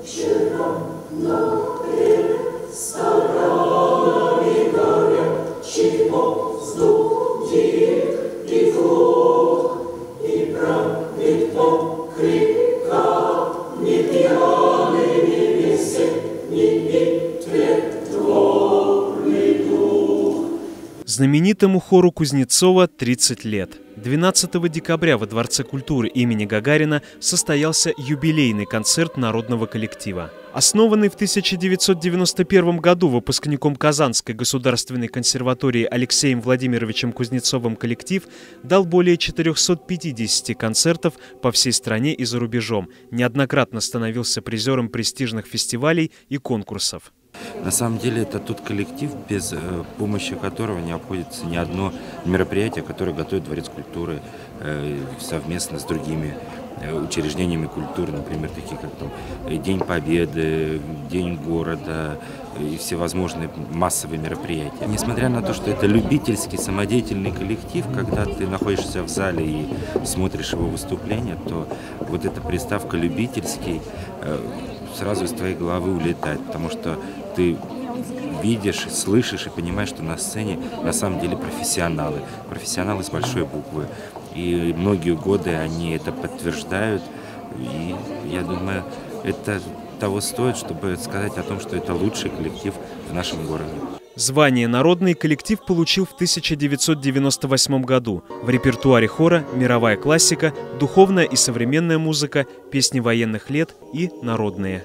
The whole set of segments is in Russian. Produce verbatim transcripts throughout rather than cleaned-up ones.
Знаменитому хору Кузнецова тридцать лет. двенадцатого декабря во Дворце культуры имени Гагарина состоялся юбилейный концерт народного коллектива. Основанный в тысяча девятьсот девяносто первом году выпускником Казанской государственной консерватории Алексеем Владимировичем Кузнецовым коллектив дал более четырёхсот пятидесяти концертов по всей стране и за рубежом, неоднократно становился призером престижных фестивалей и конкурсов. На самом деле это тот коллектив, без э, помощи которого не обходится ни одно мероприятие, которое готовит Дворец культуры э, совместно с другими э, учреждениями культуры, например, такие как там День Победы, День города и всевозможные массовые мероприятия. Несмотря на то, что это любительский, самодеятельный коллектив, когда ты находишься в зале и смотришь его выступления, то вот эта приставка «любительский» э, сразу из твоей головы улетает, потому что ты видишь, слышишь и понимаешь, что на сцене на самом деле профессионалы, профессионалы с большой буквы. И многие годы они это подтверждают, и я думаю, это того стоит, чтобы сказать о том, что это лучший коллектив в нашем городе. Звание «Народный» коллектив получил в тысяча девятьсот девяносто восьмом году. В репертуаре хора мировая классика, духовная и современная музыка, песни военных лет и народные.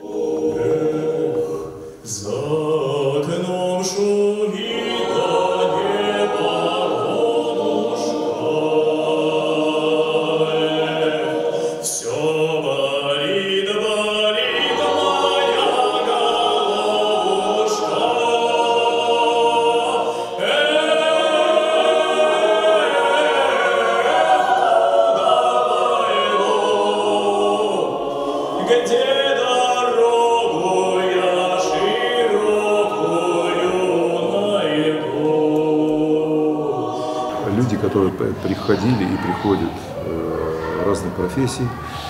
Люди, которые приходили и приходят в разные профессии.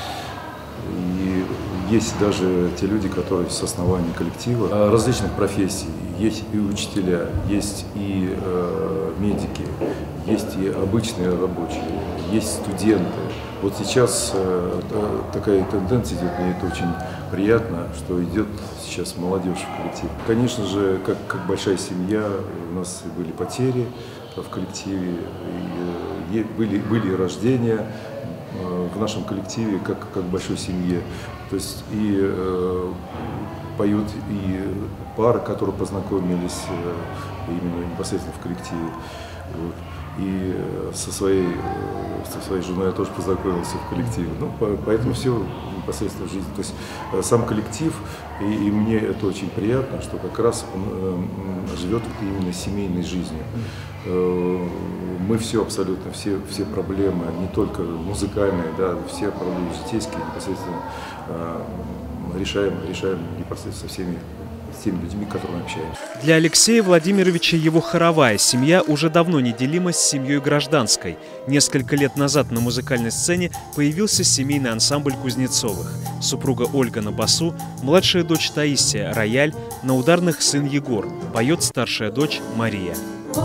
И есть даже те люди, которые с основания коллектива различных профессий. Есть и учителя, есть и медики, есть и обычные рабочие, есть студенты. Вот сейчас такая тенденция идет, мне это очень приятно, что идет сейчас молодежь в коллектив. Конечно же, как, как большая семья, у нас были потери в коллективе, и были, были рождения в нашем коллективе, как, как в большой семье. То есть и э, поют и пары, которые познакомились э, именно непосредственно в коллективе. Вот. И со своей, со своей женой я тоже познакомился в коллективе. Ну, поэтому все непосредственно в жизни. То есть сам коллектив, и, и мне это очень приятно, что как раз он э, живет именно семейной жизнью. Э, мы все абсолютно, все, все проблемы, не только музыкальные, да, все проблемы житейские непосредственно э, решаем, решаем непосредственно со всеми с теми людьми, с которыми общаемся. Для Алексея Владимировича его хоровая семья уже давно неделима с семьей гражданской. Несколько лет назад на музыкальной сцене появился семейный ансамбль Кузнецовых. Супруга Ольга на басу, младшая дочь Таисия – рояль, на ударных сын Егор, поет старшая дочь Мария.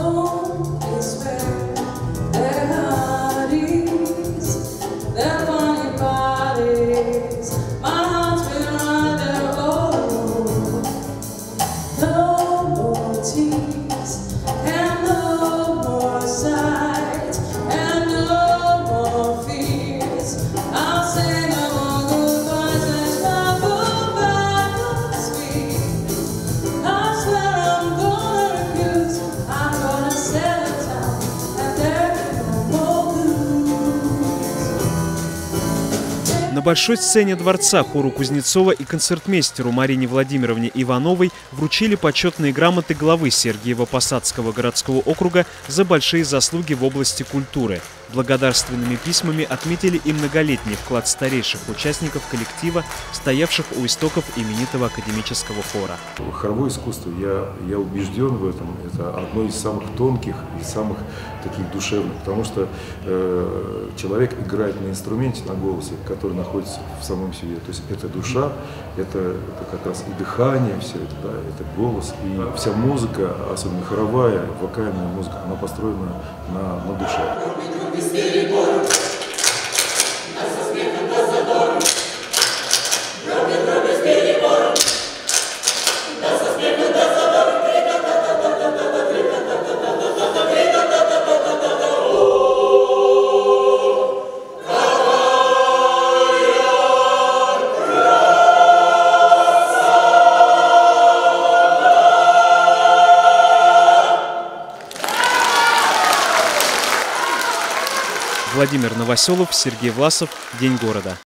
На большой сцене дворца хору Кузнецова и концертмейстеру Марине Владимировне Ивановой вручили почетные грамоты главы Сергиево-Посадского городского округа за большие заслуги в области культуры. Благодарственными письмами отметили и многолетний вклад старейших участников коллектива, стоявших у истоков именитого академического хора. Хоровое искусство, я, я убежден в этом, это одно из самых тонких и самых таких душевных, потому что э, человек играет на инструменте, на голосе, который находится в самом себе. То есть это душа, это, это как раз и дыхание, все это, да, это голос. И вся музыка, особенно хоровая, вокальная музыка, она построена на, на душе. Владимир Новоселов, Сергей Власов. День города.